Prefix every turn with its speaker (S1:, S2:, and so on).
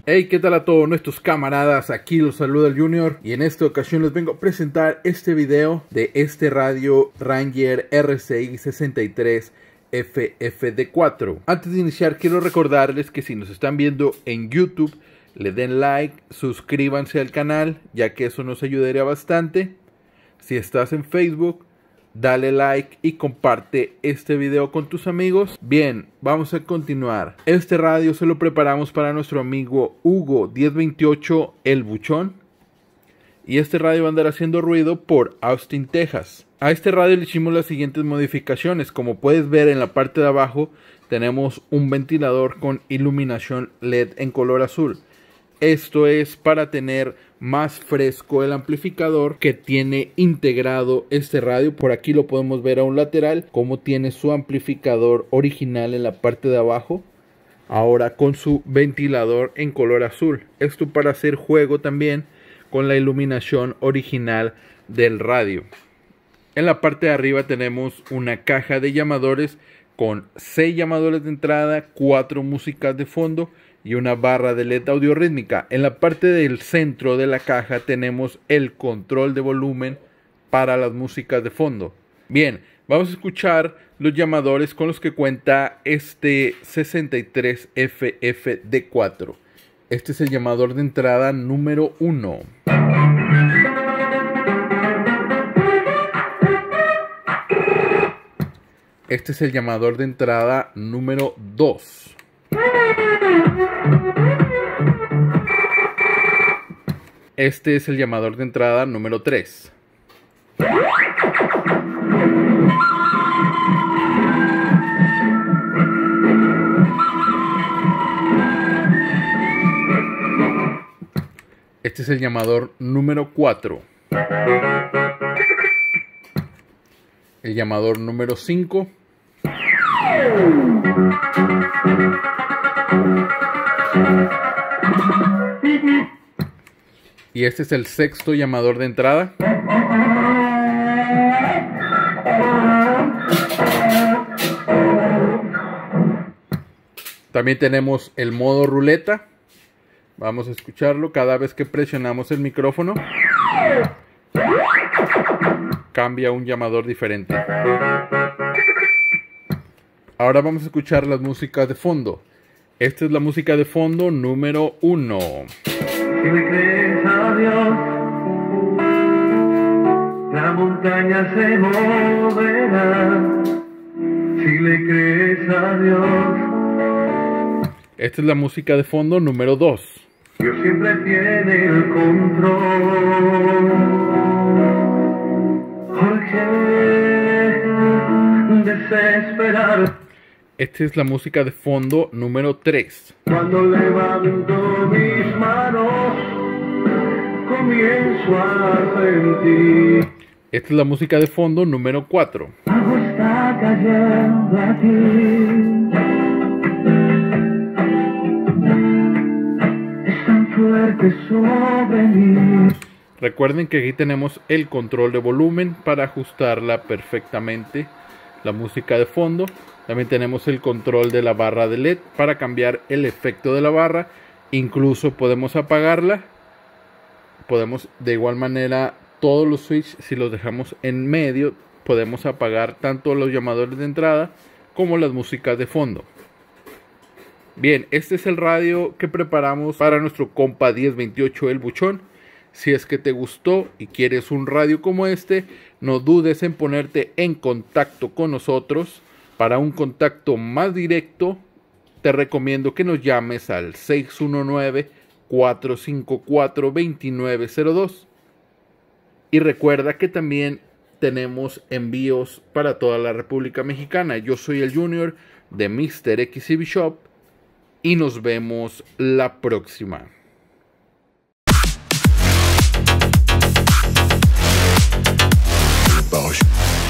S1: Hey, ¿qué tal a todos nuestros camaradas? Aquí los saluda el Junior y en esta ocasión les vengo a presentar este video de este radio Ranger RCI 63 FFD4. Antes de iniciar quiero recordarles que si nos están viendo en YouTube, le den like, suscríbanse al canal, ya que eso nos ayudaría bastante. Si estás en Facebook, dale like y comparte este video con tus amigos. Bien, vamos a continuar. Este radio se lo preparamos para nuestro amigo Hugo 1028 El Buchón. Y este radio va a andar haciendo ruido por Austin, Texas. A este radio le hicimos las siguientes modificaciones. Como puedes ver en la parte de abajo tenemos un ventilador con iluminación LED en color azul. Esto es para tener más fresco el amplificador que tiene integrado este radio. Por aquí lo podemos ver a un lateral como tiene su amplificador original en la parte de abajo. Ahora con su ventilador en color azul. Esto para hacer juego también con la iluminación original del radio. En la parte de arriba tenemos una caja de llamadores con 6 llamadores de entrada, 4 músicas de fondo y una barra de LED audio rítmica. En la parte del centro de la caja tenemos el control de volumen para las músicas de fondo. Bien, vamos a escuchar los llamadores con los que cuenta este 63 FFD4. Este es el llamador de entrada número 1. Este es el llamador de entrada número 2. Este es el llamador de entrada número 3. Este es el llamador número 4. El llamador número 5. Y este es el 6º llamador de entrada. También tenemos el modo ruleta. Vamos a escucharlo cada vez que presionamos el micrófono. Cambia un llamador diferente. Ahora vamos a escuchar las músicas de fondo. Esta es la música de fondo número 1.
S2: Si le crees a Dios, la montaña se moverá. Si le crees a Dios.
S1: Esta es la música de fondo número 2.
S2: Dios siempre tiene el control. ¿Por qué desesperar?
S1: Esta es la música de fondo número 3.
S2: Cuando levanto mis manos, comienzo a sentir.
S1: Esta es la música de fondo número 4.
S2: Algo está cayendo aquí. Es tan fuerte sobre mí.
S1: Recuerden que aquí tenemos el control de volumen para ajustarla perfectamente. La música de fondo. También tenemos el control de la barra de LED para cambiar el efecto de la barra. Incluso podemos apagarla. Podemos de igual manera todos los switches, si los dejamos en medio, podemos apagar tanto los llamadores de entrada como las músicas de fondo. Bien, este es el radio que preparamos para nuestro compa 1028 El Buchón. Si es que te gustó y quieres un radio como este, no dudes en ponerte en contacto con nosotros. Para un contacto más directo, te recomiendo que nos llames al 619-454-2902. Y recuerda que también tenemos envíos para toda la República Mexicana. Yo soy el Junior de Mr. XCB Shop y nos vemos la próxima.
S3: Bosch.